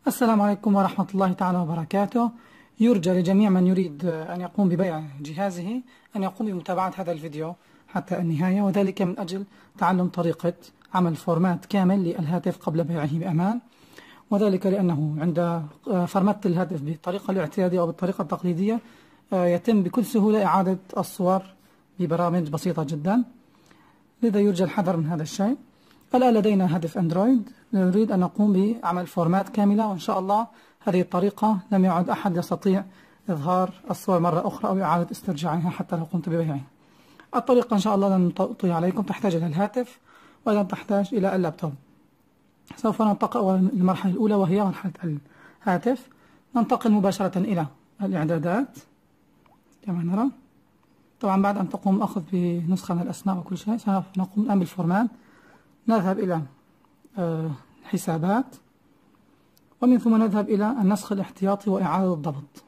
السلام عليكم ورحمة الله تعالى وبركاته. يرجى لجميع من يريد أن يقوم ببيع جهازه أن يقوم بمتابعة هذا الفيديو حتى النهاية، وذلك من أجل تعلم طريقة عمل فورمات كامل للهاتف قبل بيعه بأمان. وذلك لأنه عند فرمت الهاتف بالطريقة الاعتيادية أو بالطريقة التقليدية يتم بكل سهولة إعادة الصور ببرامج بسيطة جدا، لذا يرجى الحذر من هذا الشيء. الآن لدينا هاتف أندرويد، نريد أن نقوم بعمل فورمات كاملة، وإن شاء الله هذه الطريقة لم يعد أحد يستطيع إظهار الصور مرة أخرى أو إعادة استرجاعها حتى لو قمت ببيعها. الطريقة إن شاء الله لن تطوي عليكم، تحتاج إلى الهاتف وأيضا تحتاج إلى اللابتوب. سوف ننتقل للمرحلة الأولى وهي مرحلة الهاتف. ننتقل مباشرة إلى الإعدادات كما نرى. طبعا بعد أن تقوم أخذ بنسخة من الأسماء وكل شيء سنقوم الآن بالفورمات. نذهب إلى حسابات، ومن ثم نذهب إلى النسخ الاحتياطي وإعادة الضبط.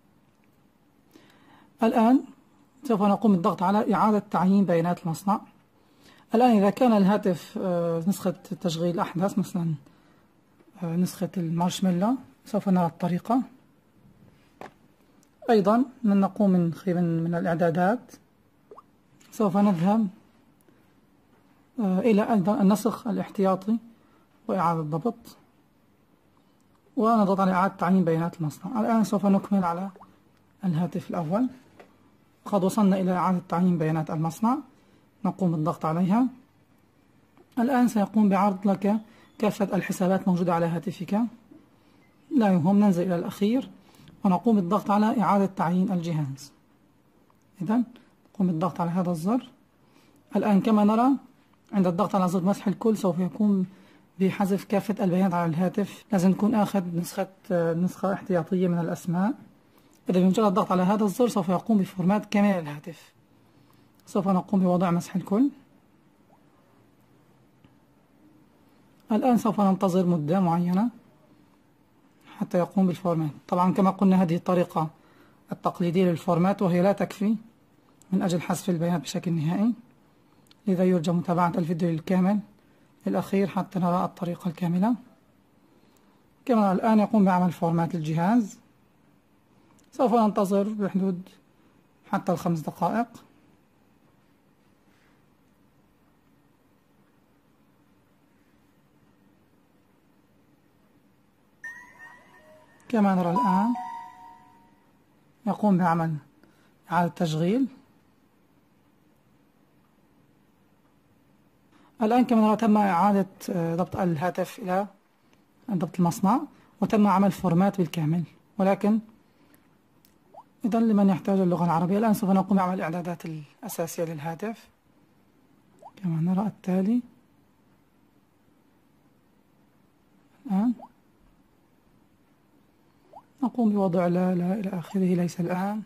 الآن سوف نقوم بالضغط على إعادة تعيين بيانات المصنع. الآن إذا كان الهاتف نسخة تشغيل أحدث، مثلا نسخة المارشميلو، سوف نرى الطريقة. أيضا من نقوم من الإعدادات سوف نذهب إلى النسخ الاحتياطي وإعادة الضبط، ونضغط على إعادة تعيين بيانات المصنع. الآن سوف نكمل على الهاتف الأول. قد وصلنا إلى إعادة تعيين بيانات المصنع، نقوم بالضغط عليها. الآن سيقوم بعرض لك كافة الحسابات موجودة على هاتفك، لا يهم. ننزل إلى الأخير ونقوم بالضغط على إعادة تعيين الجهاز. إذن نقوم بالضغط على هذا الزر. الآن كما نرى عند الضغط على زر مسح الكل سوف يقوم بحذف كافة البيانات على الهاتف. لازم تكون أخذ نسخة احتياطية من الأسماء. إذا بمجرد الضغط على هذا الزر سوف يقوم بفورمات كامل للهاتف. سوف نقوم بوضع مسح الكل. الآن سوف ننتظر مدة معينة حتى يقوم بالفورمات. طبعا كما قلنا هذه الطريقة التقليدية للفورمات وهي لا تكفي من أجل حذف البيانات بشكل نهائي، لذا يرجى متابعة الفيديو الكامل الأخير حتى نرى الطريقة الكاملة. كما الآن يقوم بعمل فورمات للجهاز. سوف ننتظر بحدود حتى 5 دقائق. كما نرى الآن يقوم بعمل إعادة تشغيل. الآن كما نرى تم إعادة ضبط الهاتف إلى ضبط المصنع، وتم عمل فورمات بالكامل. ولكن إذن لمن يحتاج اللغة العربية، الآن سوف نقوم بعمل الإعدادات الأساسية للهاتف كما نرى التالي. الآن نقوم بوضع لا إلى آخره، ليس الآن.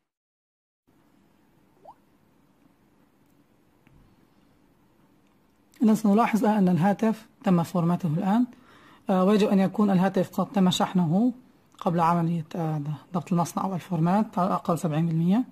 إذن سنلاحظ الآن أن الهاتف تم فورماته الآن، ويجب أن يكون الهاتف قد تم شحنه قبل عملية ضبط المصنع أو الفورمات على الأقل 70%.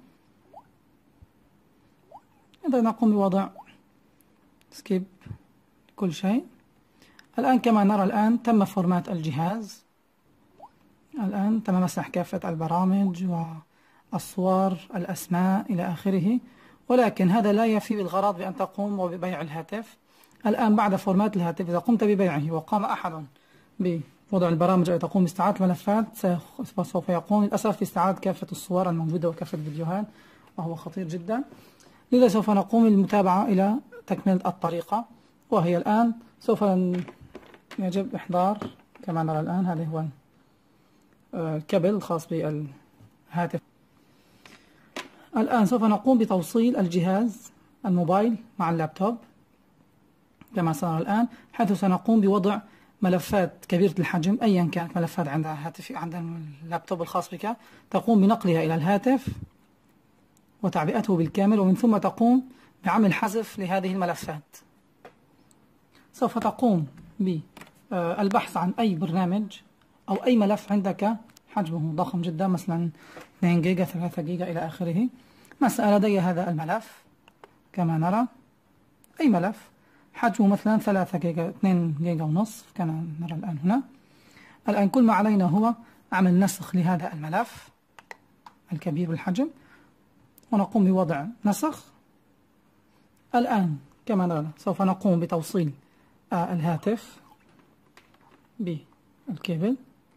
إذا نقوم بوضع سكيب كل شيء. الآن كما نرى الآن تم فورمات الجهاز. الآن تم مسح كافة البرامج والصور الأسماء إلى آخره، ولكن هذا لا يفي بالغرض بأن تقوم ببيع الهاتف. الآن بعد فورمات الهاتف إذا قمت ببيعه وقام أحد بوضع البرامج أو تقوم باستعادة الملفات، سوف يقوم للأسف باستعادة كافة الصور الموجودة وكافة الفيديوهات، وهو خطير جدا. لذا سوف نقوم بالمتابعة إلى تكملة الطريقة، وهي الآن سوف يجب إحضار كما نرى الآن. هذا هو الكابل الخاص بالهاتف. الآن سوف نقوم بتوصيل الجهاز الموبايل مع اللابتوب كما سنرى الآن، حيث سنقوم بوضع ملفات كبيرة الحجم أيا كانت ملفات عند هاتف عند اللابتوب الخاص بك، تقوم بنقلها إلى الهاتف وتعبئته بالكامل، ومن ثم تقوم بعمل حذف لهذه الملفات. سوف تقوم بالبحث عن أي برنامج أو أي ملف عندك حجمه ضخم جدا، مثلا 2 جيجا 3 جيجا إلى آخره. مثلا لدي هذا الملف كما نرى، أي ملف حجمه مثلا 3 جيجا 2 جيجا ونصف كما نرى الآن هنا. الآن كل ما علينا هو عمل نسخ لهذا الملف الكبير بالحجم، ونقوم بوضع نسخ. الآن كما نرى سوف نقوم بتوصيل الهاتف بالكيبل.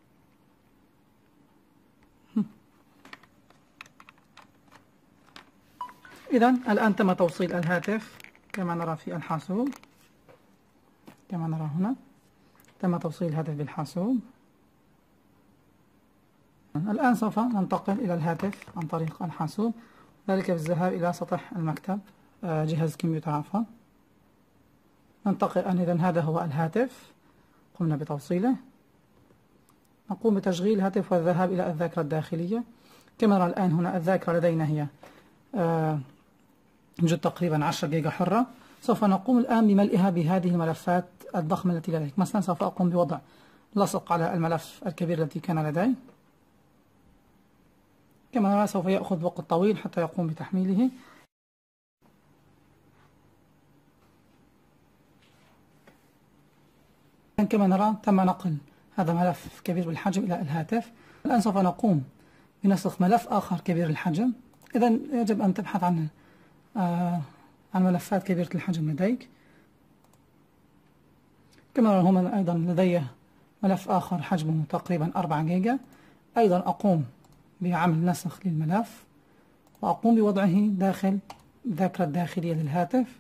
إذن الآن تم توصيل الهاتف كما نرى في الحاسوب، كما نرى هنا تم توصيل الهاتف بالحاسوب. الآن سوف ننتقل إلى الهاتف عن طريق الحاسوب، ذلك بالذهاب إلى سطح المكتب، جهاز الكمبيوتر عفوا. ننتقل الآن، إذن هذا هو الهاتف قمنا بتوصيله. نقوم بتشغيل الهاتف والذهاب إلى الذاكرة الداخلية. كما نرى الآن هنا الذاكرة لدينا هي يوجد تقريبا 10 جيجا حرة. سوف نقوم الآن بملئها بهذه الملفات الضخمة التي لديك. مثلا سوف أقوم بوضع لصق على الملف الكبير الذي كان لدي. كما نرى سوف يأخذ وقت طويل حتى يقوم بتحميله. كما نرى تم نقل هذا ملف كبير بالحجم إلى الهاتف. الآن سوف نقوم بنسخ ملف آخر كبير الحجم. إذن يجب أن تبحث عن ملفات كبيرة الحجم لديك. كما نرى هنا أيضا لدي ملف آخر حجمه تقريبا 4 جيجا. أيضا أقوم بعمل نسخ للملف وأقوم بوضعه داخل الذاكرة الداخلية للهاتف.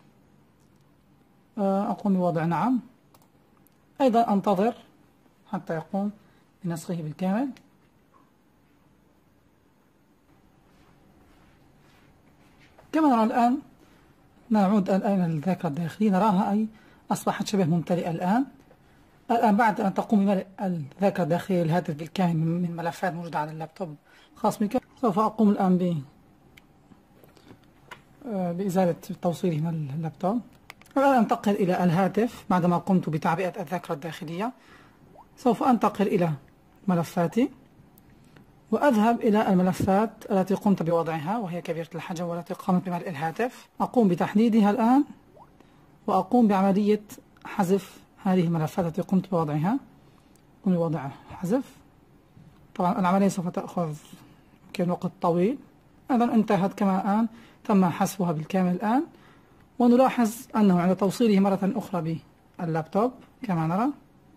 أقوم بوضع نعم. أيضا أنتظر حتى يقوم بنسخه بالكامل. كما نرى الآن نعود الآن للذاكرة الداخلية، نراها أي أصبحت شبه ممتلئة الآن. بعد أن تقوم بملء الذاكرة الداخلية للهاتف بالكامل من ملفات موجودة على اللابتوب الخاص بك، سوف أقوم الآن بإزالة توصيله من اللابتوب. الآن أنتقل إلى الهاتف. بعدما قمت بتعبئة الذاكرة الداخلية سوف أنتقل إلى ملفاتي وأذهب إلى الملفات التي قمت بوضعها وهي كبيرة الحجم والتي قامت بملء الهاتف. أقوم بتحديدها الآن وأقوم بعملية حذف هذه الملفات التي قمت بوضعها. أقوم بوضع حذف. طبعا العملية سوف تأخذ يمكن وقت طويل. إذن انتهت كما الآن تم حذفها بالكامل الآن. ونلاحظ أنه عند توصيله مرة أخرى باللابتوب كما نرى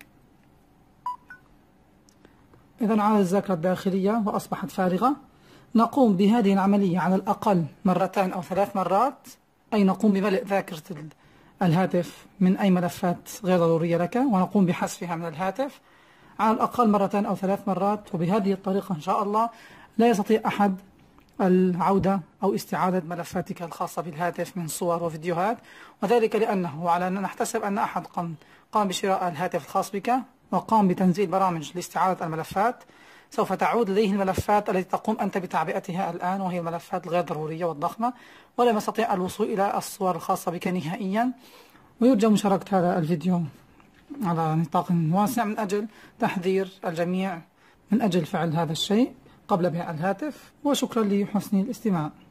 إذن عادت الذاكرة الداخلية وأصبحت فارغة. نقوم بهذه العملية على الأقل 2 أو 3 مرات، أي نقوم بملء ذاكرة الهاتف من أي ملفات غير ضرورية لك ونقوم بحذفها من الهاتف على الأقل 2 أو 3 مرات. وبهذه الطريقة إن شاء الله لا يستطيع أحد العودة أو استعادة ملفاتك الخاصة بالهاتف من صور وفيديوهات، وذلك لأنه على أن نحتسب أن أحد قام بشراء الهاتف الخاص بك وقام بتنزيل برامج لاستعادة الملفات. سوف تعود لديه الملفات التي تقوم أنت بتعبئتها الآن، وهي الملفات الغير ضرورية والضخمة، ولم يستطيع الوصول إلى الصور الخاصة بك نهائيا. ويرجى مشاركة هذا الفيديو على نطاق واسع من أجل تحذير الجميع من أجل فعل هذا الشيء قبل بيع الهاتف. وشكرا لحسن الاستماع.